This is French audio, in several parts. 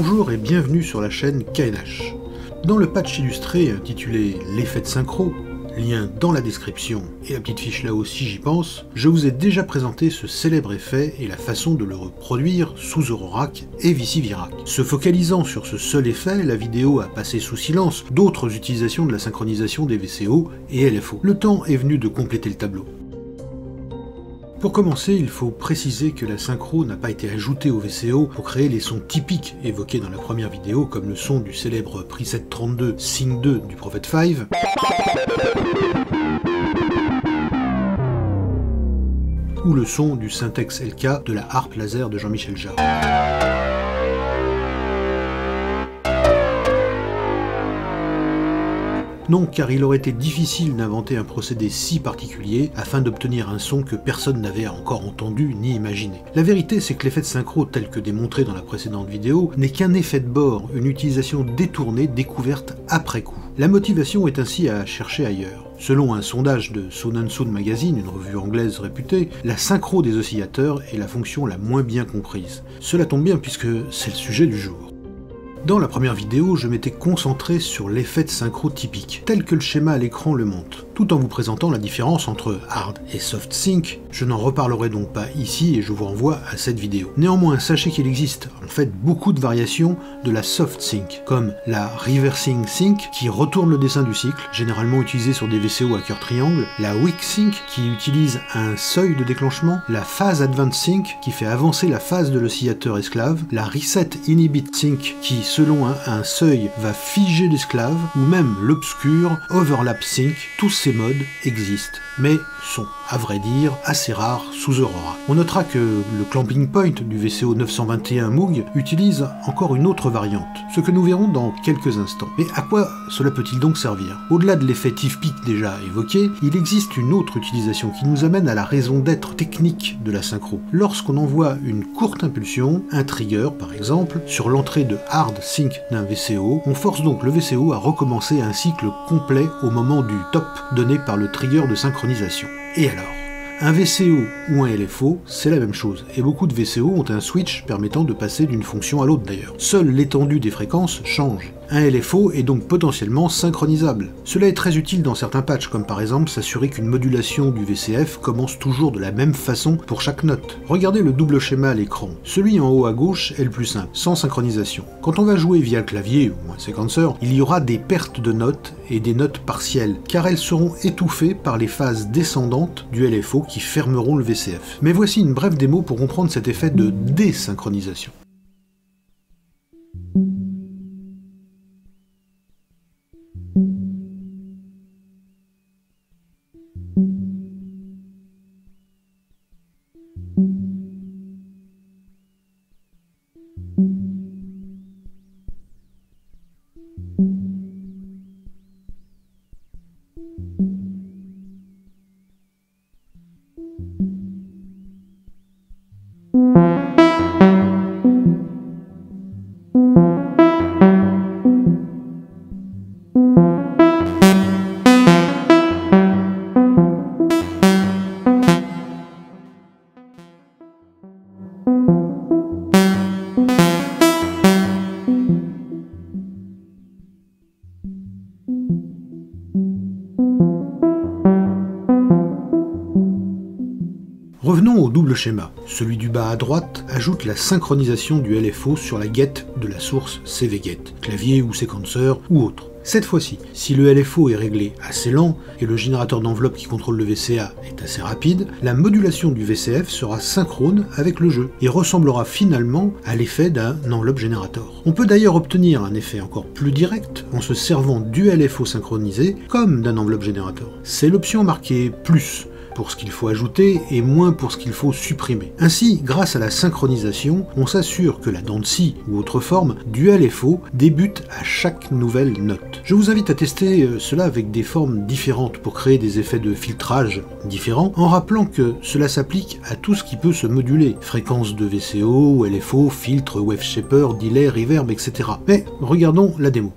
Bonjour et bienvenue sur la chaîne KNH. Dans le patch illustré intitulé L'effet de synchro, lien dans la description et la petite fiche là-haut si j'y pense, je vous ai déjà présenté ce célèbre effet et la façon de le reproduire sous Eurorack et Vicivirac. Se focalisant sur ce seul effet, la vidéo a passé sous silence d'autres utilisations de la synchronisation des VCO et LFO. Le temps est venu de compléter le tableau. Pour commencer, il faut préciser que la synchro n'a pas été ajoutée au VCO pour créer les sons typiques évoqués dans la première vidéo, comme le son du célèbre preset 32 Sync 2 du Prophet 5, ou le son du Syntex LK de la harpe laser de Jean-Michel Jarre. Non, car il aurait été difficile d'inventer un procédé si particulier afin d'obtenir un son que personne n'avait encore entendu ni imaginé. La vérité, c'est que l'effet de synchro tel que démontré dans la précédente vidéo n'est qu'un effet de bord, une utilisation détournée découverte après coup. La motivation est ainsi à chercher ailleurs. Selon un sondage de Sound & Sound Magazine, une revue anglaise réputée, la synchro des oscillateurs est la fonction la moins bien comprise. Cela tombe bien puisque c'est le sujet du jour. Dans la première vidéo, je m'étais concentré sur l'effet de synchro typique, tel que le schéma à l'écran le montre, tout en vous présentant la différence entre hard et soft sync. Je n'en reparlerai donc pas ici et je vous renvoie à cette vidéo. Néanmoins, sachez qu'il existe en fait beaucoup de variations de la soft sync, comme la reversing sync qui retourne le dessin du cycle, généralement utilisée sur des VCO à cœur triangle, la weak sync qui utilise un seuil de déclenchement, la phase advance sync qui fait avancer la phase de l'oscillateur esclave, la reset inhibit sync qui selon un seuil va figer l'esclave, ou même l'obscur overlap sync. Tous ces modes existent, mais sont, à vrai dire, assez rares sous Aurora. On notera que le clamping point du VCO 921 Moog utilise encore une autre variante, ce que nous verrons dans quelques instants. Mais à quoi cela peut-il donc servir? Au-delà de l'effet TIFF-PIC déjà évoqué, il existe une autre utilisation qui nous amène à la raison d'être technique de la synchro. Lorsqu'on envoie une courte impulsion, un trigger par exemple, sur l'entrée de hard sync d'un VCO, on force donc le VCO à recommencer un cycle complet au moment du top donné par le trigger de synchronisation. Et alors? Un VCO ou un LFO, c'est la même chose, et beaucoup de VCO ont un switch permettant de passer d'une fonction à l'autre d'ailleurs. Seule l'étendue des fréquences change. Un LFO est donc potentiellement synchronisable. Cela est très utile dans certains patchs, comme par exemple s'assurer qu'une modulation du VCF commence toujours de la même façon pour chaque note. Regardez le double schéma à l'écran. Celui en haut à gauche est le plus simple, sans synchronisation. Quand on va jouer via le clavier ou un séquenceur, il y aura des pertes de notes et des notes partielles, car elles seront étouffées par les phases descendantes du LFO qui fermeront le VCF. Mais voici une brève démo pour comprendre cet effet de désynchronisation. Revenons au double schéma. Celui du bas à droite ajoute la synchronisation du LFO sur la get de la source CV-get, clavier ou séquenceur ou autre. Cette fois-ci, si le LFO est réglé assez lent et le générateur d'enveloppe qui contrôle le VCA est assez rapide, la modulation du VCF sera synchrone avec le jeu et ressemblera finalement à l'effet d'un enveloppe générateur. On peut d'ailleurs obtenir un effet encore plus direct en se servant du LFO synchronisé comme d'un enveloppe générateur. C'est l'option marquée plus pour ce qu'il faut ajouter et moins pour ce qu'il faut supprimer. Ainsi, grâce à la synchronisation, on s'assure que la dent de scie ou autre forme du LFO débute à chaque nouvelle note. Je vous invite à tester cela avec des formes différentes pour créer des effets de filtrage différents, en rappelant que cela s'applique à tout ce qui peut se moduler, fréquence de VCO, LFO, filtre, wave shaper, delay, reverb, etc. Mais regardons la démo.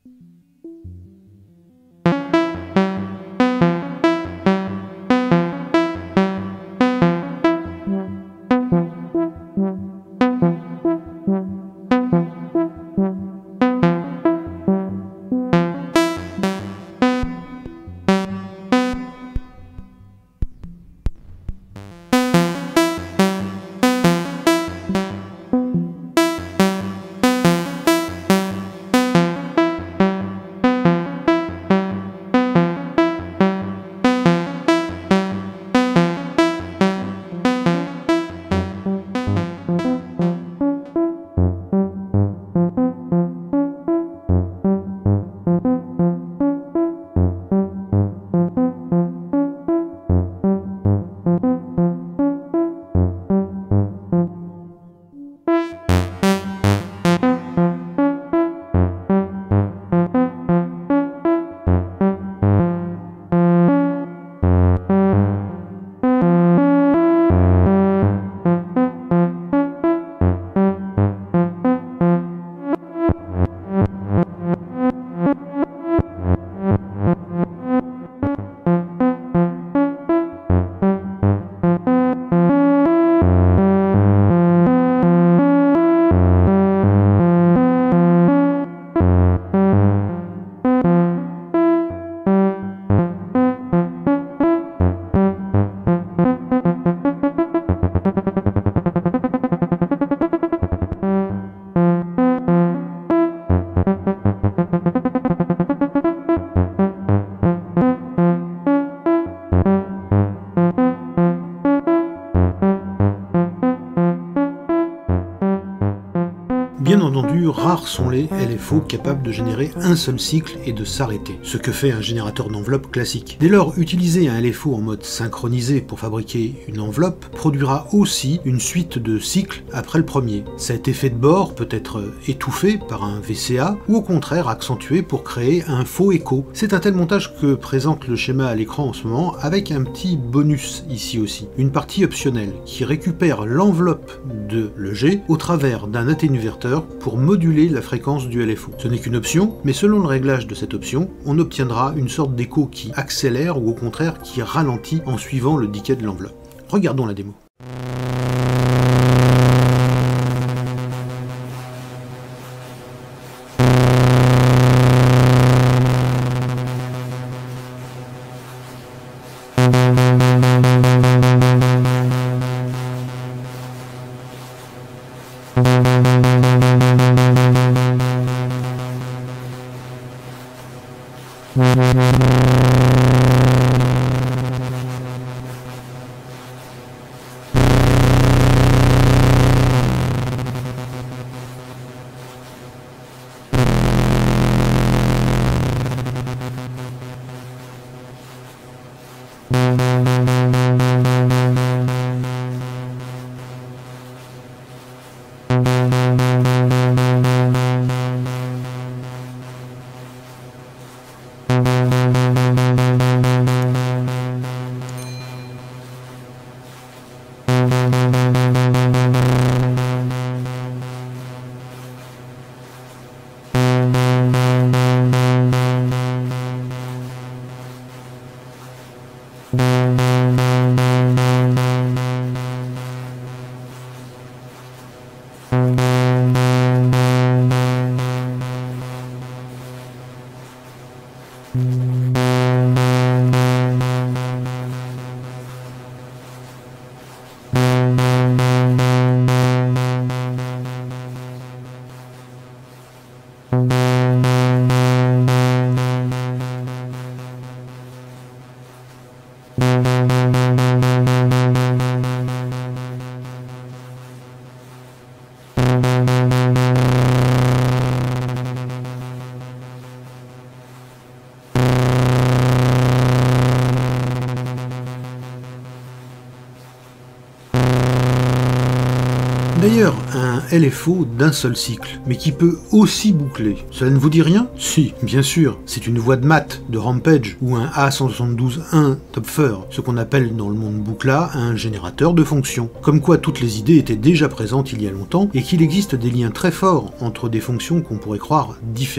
Bien entendu, rares sont les LFO capables de générer un seul cycle et de s'arrêter, ce que fait un générateur d'enveloppe classique. Dès lors, utiliser un LFO en mode synchronisé pour fabriquer une enveloppe produira aussi une suite de cycles après le premier. Cet effet de bord peut être étouffé par un VCA ou au contraire accentué pour créer un faux écho. C'est un tel montage que présente le schéma à l'écran en ce moment, avec un petit bonus ici aussi. Une partie optionnelle qui récupère l'enveloppe de l'EG au travers d'un atténuverteur pour moduler la fréquence du LFO. Ce n'est qu'une option, mais selon le réglage de cette option, on obtiendra une sorte d'écho qui accélère ou au contraire qui ralentit en suivant le decay de l'enveloppe. Regardons la démo. D'ailleurs, un LFO d'un seul cycle, mais qui peut aussi boucler. Cela ne vous dit rien? Si, bien sûr, c'est une voie de maths de Rampage ou un A172.1 Topfer, ce qu'on appelle dans le monde boucla un générateur de fonctions. Comme quoi toutes les idées étaient déjà présentes il y a longtemps et qu'il existe des liens très forts entre des fonctions qu'on pourrait croire différentes.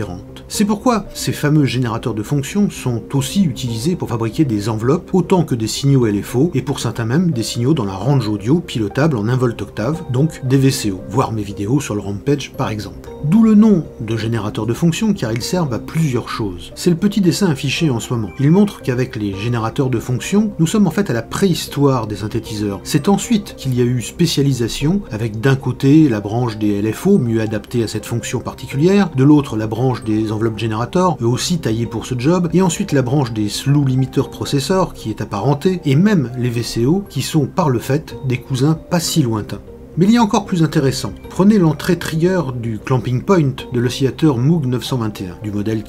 C'est pourquoi ces fameux générateurs de fonctions sont aussi utilisés pour fabriquer des enveloppes autant que des signaux LFO, et pour certains même des signaux dans la range audio pilotables en 1 volt octave, donc des VCO, voir mes vidéos sur le Rampage par exemple. D'où le nom de générateur de fonctions, car ils servent à plusieurs choses. C'est le petit dessin affiché en ce moment. Il montre qu'avec les générateurs de fonctions, nous sommes en fait à la préhistoire des synthétiseurs. C'est ensuite qu'il y a eu spécialisation, avec d'un côté la branche des LFO, mieux adaptée à cette fonction particulière, de l'autre la branche des enveloppes générateurs, eux aussi taillés pour ce job, et ensuite la branche des slew limiter processors, qui est apparentée, et même les VCO, qui sont par le fait des cousins pas si lointains. Mais il y a encore plus intéressant. Prenez l'entrée trigger du clamping point de l'oscillateur Moog 921, du modèle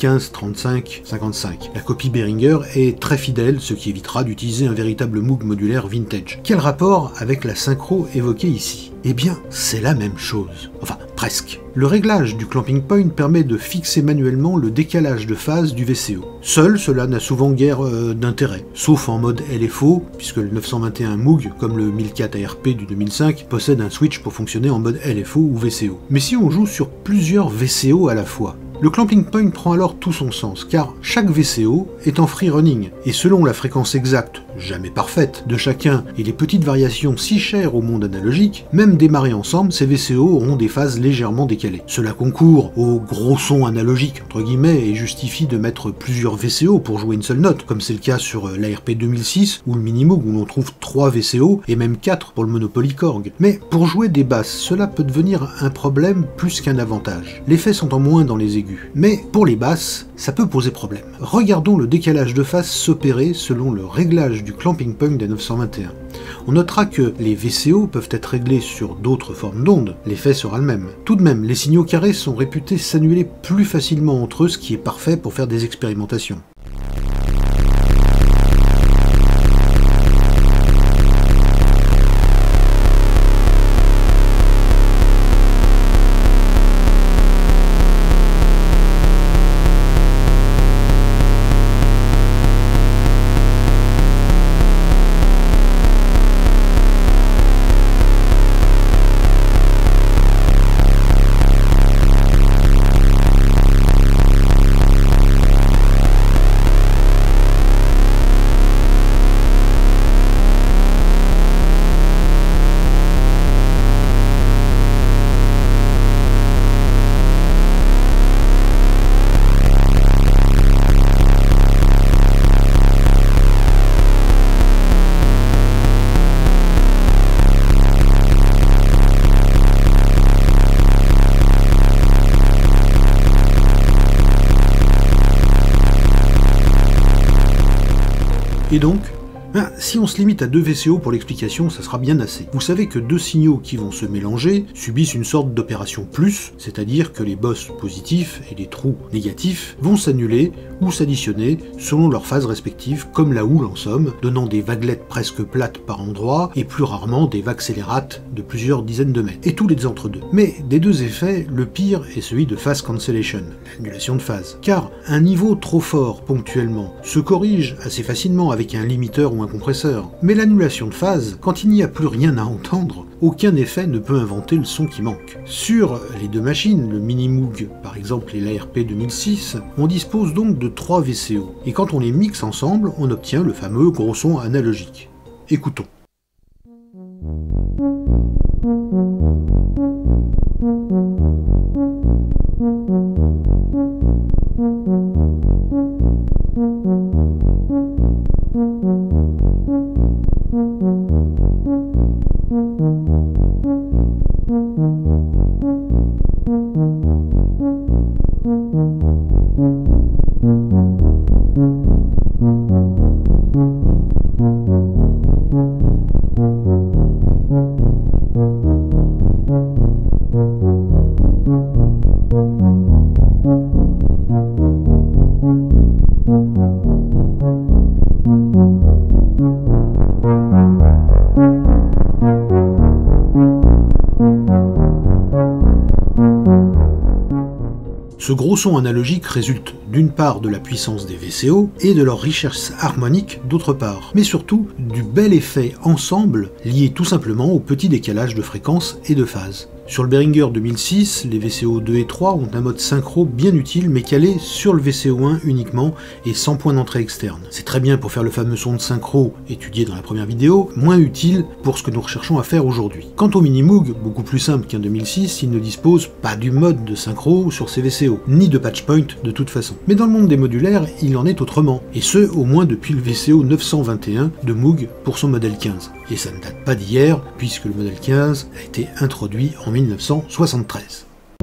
153555. La copie Behringer est très fidèle, ce qui évitera d'utiliser un véritable Moog modulaire vintage. Quel rapport avec la synchro évoquée ici? Eh bien, c'est la même chose. Enfin, presque. Le réglage du clamping point permet de fixer manuellement le décalage de phase du VCO. Seul, cela n'a souvent guère d'intérêt, sauf en mode LFO, puisque le 921 Moog, comme le 1004 ARP du 2005, possède un switch pour fonctionner en mode LFO ou VCO. Mais si on joue sur plusieurs VCO à la fois, le clamping point prend alors tout son sens, car chaque VCO est en free running, et selon la fréquence exacte, jamais parfaite, de chacun et les petites variations si chères au monde analogique, même démarrés ensemble, ces VCO auront des phases légèrement décalées. Cela concourt au gros son analogique, entre guillemets, et justifie de mettre plusieurs VCO pour jouer une seule note, comme c'est le cas sur l'ARP 2006 ou le Minimoog où l'on trouve 3 VCO et même 4 pour le Monopoly Korg. Mais pour jouer des basses, cela peut devenir un problème plus qu'un avantage. Les effets sont en moins dans les aigus. Mais pour les basses, ça peut poser problème. Regardons le décalage de phase s'opérer selon le réglage du clamping point des 921. On notera que les VCO peuvent être réglés sur d'autres formes d'ondes, l'effet sera le même. Tout de même, les signaux carrés sont réputés s'annuler plus facilement entre eux, ce qui est parfait pour faire des expérimentations. Et donc, si on se limite à 2 VCO pour l'explication, ça sera bien assez. Vous savez que 2 signaux qui vont se mélanger subissent une sorte d'opération plus, c'est-à-dire que les bosses positifs et les trous négatifs vont s'annuler ou s'additionner selon leurs phases respectives, comme la houle en somme, donnant des vaguelettes presque plates par endroits et plus rarement des vagues scélérates de plusieurs dizaines de mètres, et tous les entre-deux. Mais des 2 effets, le pire est celui de phase cancellation, l'annulation de phase. Car un niveau trop fort ponctuellement se corrige assez facilement avec un limiteur ou un compresseur, mais l'annulation de phase, quand il n'y a plus rien à entendre, aucun effet ne peut inventer le son qui manque. Sur les 2 machines, le Minimoog par exemple et l'ARP 2006, on dispose donc de 3 VCO, et quand on les mixe ensemble, on obtient le fameux gros son analogique. Écoutons. Ce gros son analogique résulte d'une part de la puissance des VCO et de leur richesse harmonique d'autre part, mais surtout du bel effet ensemble lié tout simplement au petit décalage de fréquence et de phase. Sur le Behringer 2006, les VCO 2 et 3 ont un mode synchro bien utile mais calé sur le VCO 1 uniquement et sans point d'entrée externe. C'est très bien pour faire le fameux son de synchro étudié dans la première vidéo, moins utile pour ce que nous recherchons à faire aujourd'hui. Quant au Minimoog, beaucoup plus simple qu'un 2006, il ne dispose pas du mode de synchro sur ses VCO, ni de patch point de toute façon. Mais dans le monde des modulaires, il en est autrement, et ce au moins depuis le VCO 921 de Moog pour son modèle 15. Et ça ne date pas d'hier, puisque le modèle 15 a été introduit en 1973.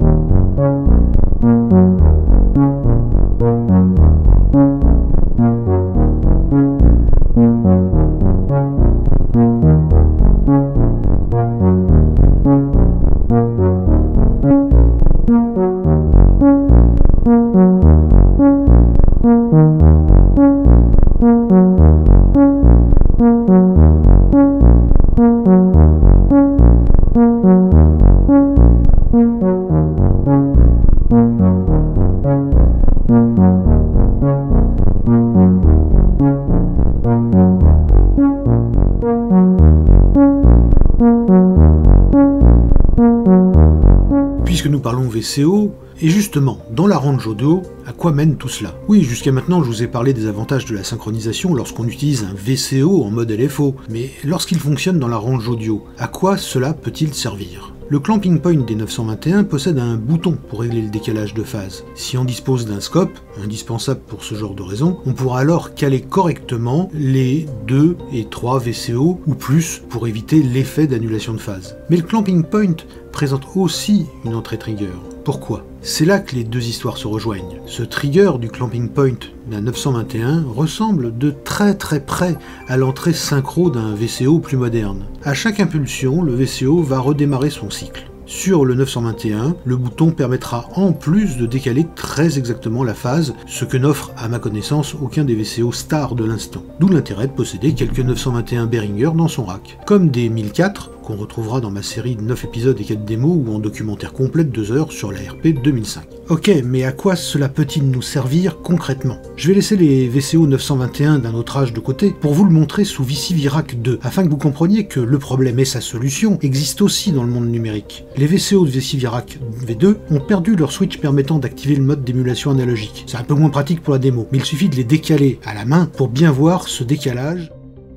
Puisque nous parlons VCO, et justement, dans la range audio, à quoi mène tout cela? Oui, jusqu'à maintenant je vous ai parlé des avantages de la synchronisation lorsqu'on utilise un VCO en mode LFO, mais lorsqu'il fonctionne dans la range audio, à quoi cela peut-il servir? Le clamping point des 921 possède un bouton pour régler le décalage de phase. Si on dispose d'un scope, indispensable pour ce genre de raison, on pourra alors caler correctement les 2 et 3 VCO ou plus pour éviter l'effet d'annulation de phase. Mais le clamping point présente aussi une entrée trigger. Pourquoi? C'est là que les deux histoires se rejoignent. Ce trigger du clamping point d'un 921 ressemble de très près à l'entrée synchro d'un VCO plus moderne. À chaque impulsion, le VCO va redémarrer son cycle. Sur le 921, le bouton permettra en plus de décaler très exactement la phase, ce que n'offre à ma connaissance aucun des VCO stars de l'instant. D'où l'intérêt de posséder quelques 921 Behringer dans son rack. Comme des 1004, qu'on retrouvera dans ma série de 9 épisodes et 4 démos ou en documentaire complet de 2 heures sur l'ARP 2005. Ok, mais à quoi cela peut-il nous servir concrètement? Je vais laisser les VCO 921 d'un autre âge de côté pour vous le montrer sous VCVirac 2, afin que vous compreniez que le problème et sa solution existent aussi dans le monde numérique. Les VCO de VCVirac V2 ont perdu leur switch permettant d'activer le mode d'émulation analogique. C'est un peu moins pratique pour la démo, mais il suffit de les décaler à la main pour bien voir ce décalage.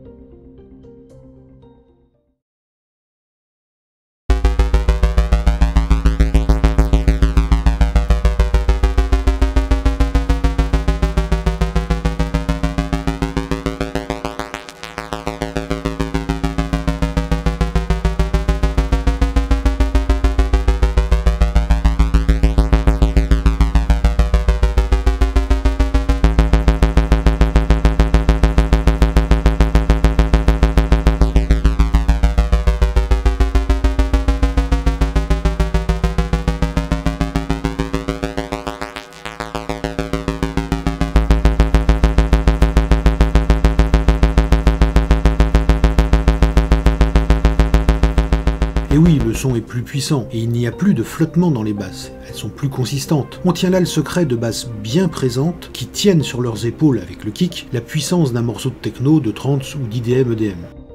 Et oui, le son est plus puissant, et il n'y a plus de flottement dans les basses, elles sont plus consistantes. On tient là le secret de basses bien présentes, qui tiennent sur leurs épaules avec le kick, la puissance d'un morceau de techno de trance ou d'IDM EDM.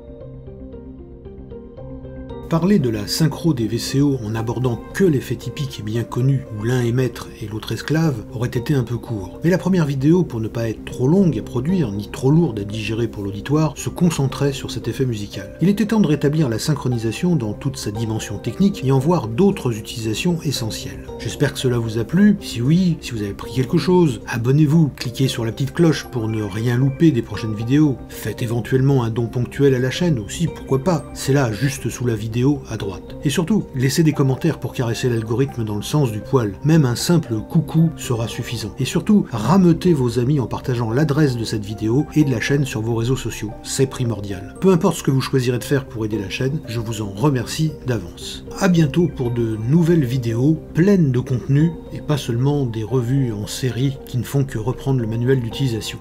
Parler de la synchro des VCO en abordant que l'effet typique et bien connu où l'un est maître et l'autre esclave aurait été un peu court. Mais la première vidéo, pour ne pas être trop longue à produire ni trop lourde à digérer pour l'auditoire, se concentrait sur cet effet musical. Il était temps de rétablir la synchronisation dans toute sa dimension technique et en voir d'autres utilisations essentielles. J'espère que cela vous a plu. Si oui, si vous avez pris quelque chose, abonnez-vous, cliquez sur la petite cloche pour ne rien louper des prochaines vidéos. Faites éventuellement un don ponctuel à la chaîne aussi, pourquoi pas. C'est là, juste sous la vidéo à droite. Et surtout, laissez des commentaires pour caresser l'algorithme dans le sens du poil. Même un simple coucou sera suffisant. Et surtout, rameutez vos amis en partageant l'adresse de cette vidéo et de la chaîne sur vos réseaux sociaux. C'est primordial. Peu importe ce que vous choisirez de faire pour aider la chaîne, je vous en remercie d'avance. A bientôt pour de nouvelles vidéos pleines de contenu et pas seulement des revues en série qui ne font que reprendre le manuel d'utilisation.